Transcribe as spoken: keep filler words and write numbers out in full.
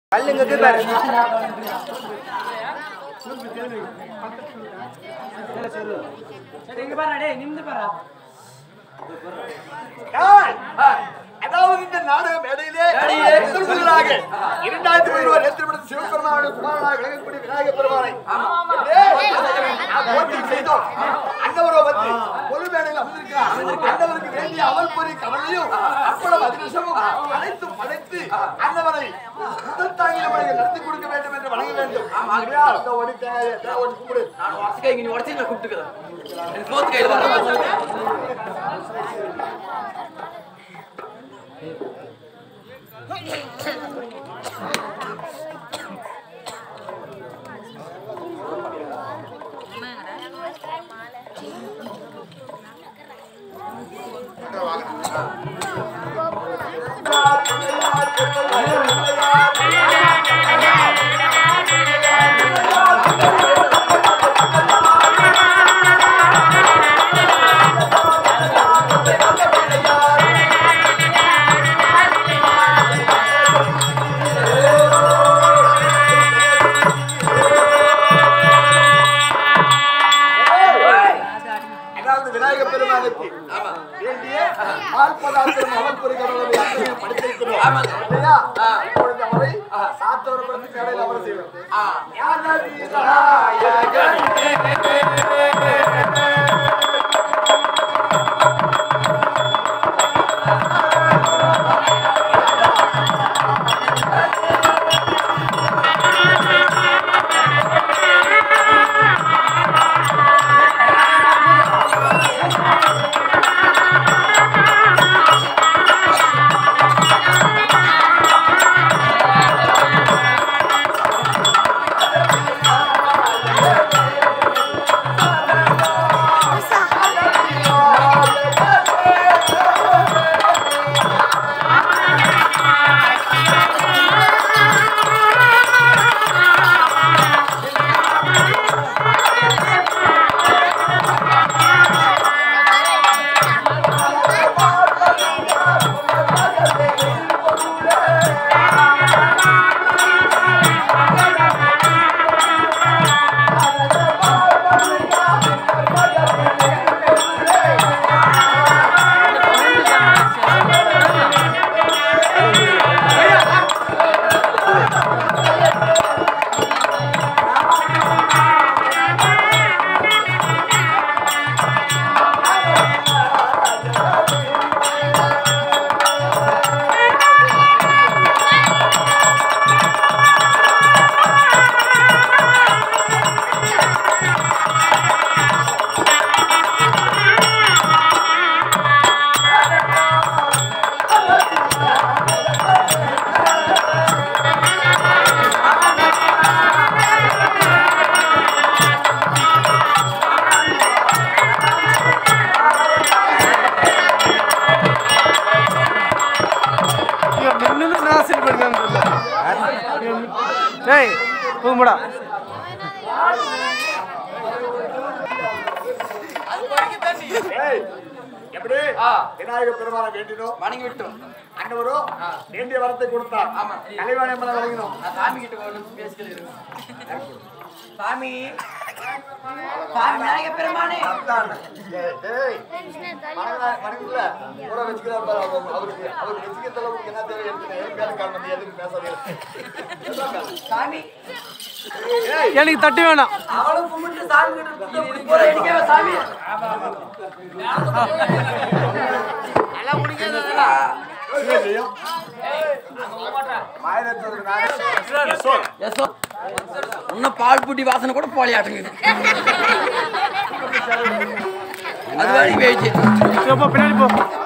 கல்லுங்க பாரு இங்க பாரு டேய் நிமிந்து பாரு அதாவது இந்த நாடக மேடையிலே முதல் முதலாக இரண்டாயிரத்தி பதினோரு நேத்திரப்பட்ட சிவபெருமானுடைய குமாரனாக விளங்கக்கூடிய விநாயகப் பெருமானை போட்டி செய்தோம். அந்தவரோ வந்து பொது மேடையில் அமர்ந்திருக்கிறார். அந்தவருக்கு வேண்டிய அவல் பொறி கவலையும் அப்பளம் அதிரசமும் அனைத்தும் படைத்து அந்தவரை முதல் தாங்கில நடத்தி கொடுக்க வேண்டும் என்று வணங்க வேண்டும். ஓடி தேவை ஓடி கூப்பிடு இங்க உடச்சி நான் கூப்பிட்டுக்கிறேன் போத்து கையில் வர டேய் போங்கடா எப்படி விநாயகப் பெருமானை வேண்டினோம் வணங்கி விட்டோம் அண்டவரோ வேண்டிய வரத்தை கொடுத்தார். கலைவாணி அம்மனை வணங்கினோம். சாமி கிட்ட பேசிக்கிறேன் சாமி சாமி விநாயகப் பெருமானே சாமி எனக்கு தட்டி வேணாம் அவளும் கும்பிட்டு சாமி கிட்ட போற எனக்கே சாமி எல்லாம் குடிக்கிறதா இன்னும் பால் பூட்டி வாசனை கூட போலியாட்டுங்க அது வரைக்கும் போயிடுச்சு பின்னாடி போ